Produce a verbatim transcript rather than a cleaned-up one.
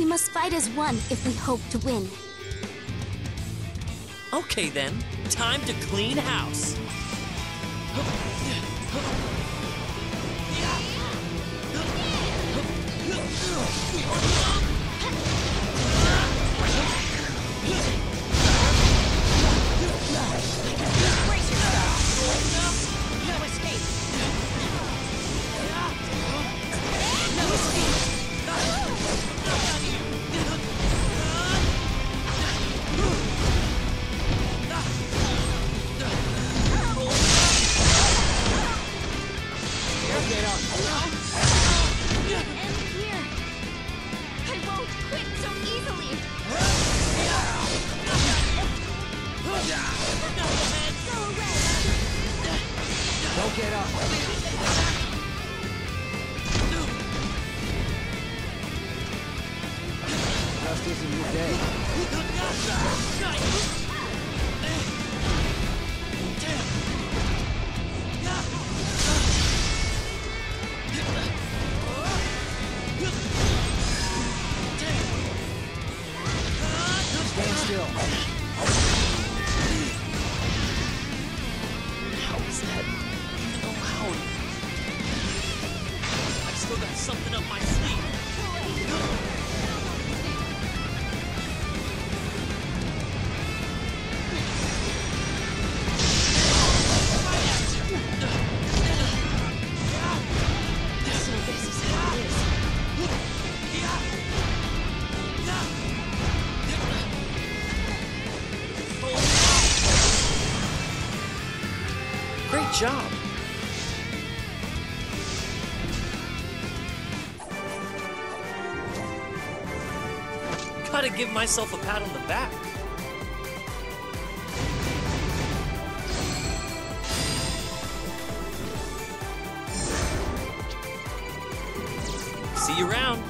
must fight as one if we hope to win. Okay then, time to clean house. Don't get up. Just isn't your day. Stand still. How is that even allowed? I've still got something up my sleeve. So this is how it is. Great job. Gotta give myself a pat on the back. See you around.